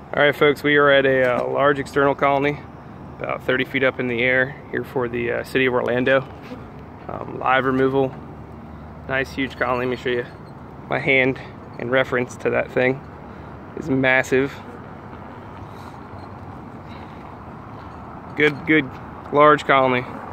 Alright folks, we are at a large external colony about 30 feet up in the air here for the city of Orlando. Live removal. Nice huge colony. Let me show you my hand in reference to that thing. It's massive. Good large colony.